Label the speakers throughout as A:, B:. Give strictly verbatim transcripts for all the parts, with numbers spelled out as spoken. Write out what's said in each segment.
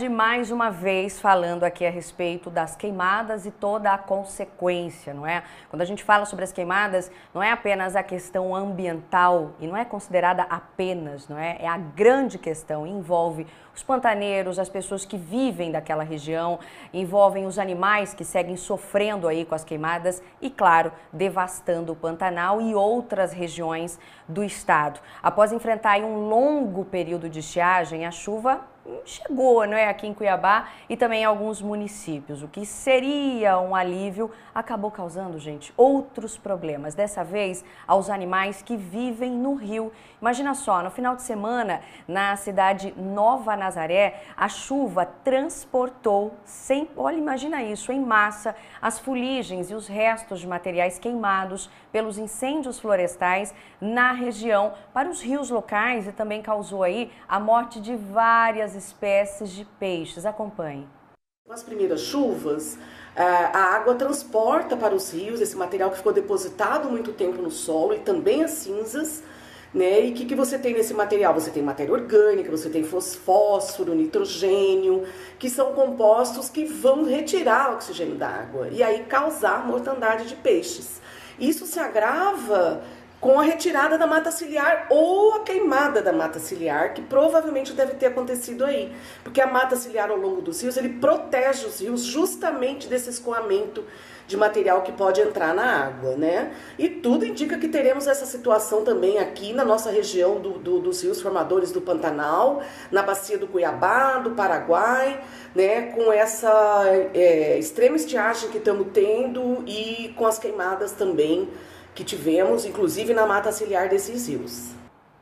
A: De mais uma vez falando aqui a respeito das queimadas e toda a consequência, não é? Quando a gente fala sobre as queimadas, não é apenas a questão ambiental e não é considerada apenas, não é? É a grande questão, envolve os pantaneiros, as pessoas que vivem daquela região, envolvem os animais que seguem sofrendo aí com as queimadas e, claro, devastando o Pantanal e outras regiões do estado. Após enfrentar aí um longo período de estiagem, a chuva chegou, não é, aqui em Cuiabá e também em alguns municípios. O que seria um alívio acabou causando, gente, outros problemas. Dessa vez, aos animais que vivem no rio. Imagina só, no final de semana, na cidade Nova Nazaré, a chuva transportou, sem, olha, imagina isso, em massa, as fuligens e os restos de materiais queimados pelos incêndios florestais na região para os rios locais e também causou aí a morte de várias espécies de peixes. Acompanhe.
B: Com as primeiras chuvas, a água transporta para os rios esse material que ficou depositado muito tempo no solo e também as cinzas, né? E o que, que você tem nesse material? Você tem matéria orgânica, você tem fósforo, nitrogênio, que são compostos que vão retirar o oxigênio da água e aí causar mortandade de peixes. Isso se agrava com a retirada da mata ciliar ou a queimada da mata ciliar, que provavelmente deve ter acontecido aí. Porque a mata ciliar ao longo dos rios, ele protege os rios justamente desse escoamento de material que pode entrar na água, né? E tudo indica que teremos essa situação também aqui na nossa região do, do, dos rios formadores do Pantanal, na bacia do Cuiabá, do Paraguai, né? Com essa é, extrema estiagem que estamos tendo e com as queimadas também que tivemos, inclusive na mata ciliar desses rios.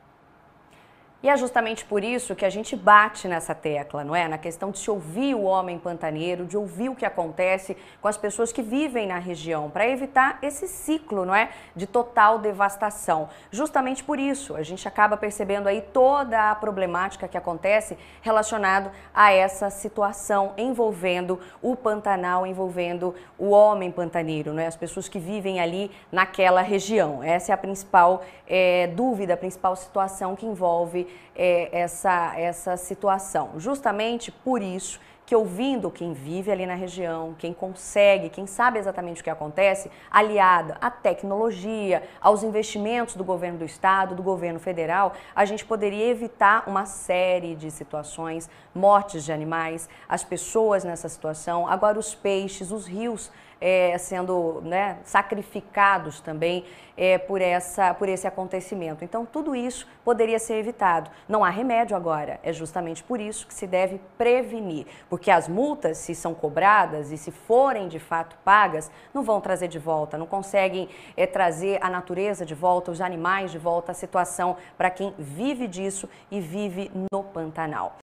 A: E é justamente por isso que a gente bate nessa tecla, não é? Na questão de se ouvir o homem pantaneiro, de ouvir o que acontece com as pessoas que vivem na região, para evitar esse ciclo, não é? De total devastação. Justamente por isso, a gente acaba percebendo aí toda a problemática que acontece relacionado a essa situação envolvendo o Pantanal, envolvendo o homem pantaneiro, não é? As pessoas que vivem ali naquela região. Essa é a principal é, dúvida, a principal situação que envolve É, essa, essa situação. Justamente por isso que, ouvindo quem vive ali na região, quem consegue, quem sabe exatamente o que acontece, aliada à tecnologia, aos investimentos do governo do estado, do governo federal, a gente poderia evitar uma série de situações, mortes de animais, as pessoas nessa situação, agora os peixes, os rios É, sendo né, sacrificados também é, por, essa, por esse acontecimento. Então, tudo isso poderia ser evitado. Não há remédio agora, é justamente por isso que se deve prevenir, porque as multas, se são cobradas e se forem de fato pagas, não vão trazer de volta, não conseguem é, trazer a natureza de volta, os animais de volta, a situação para quem vive disso e vive no Pantanal.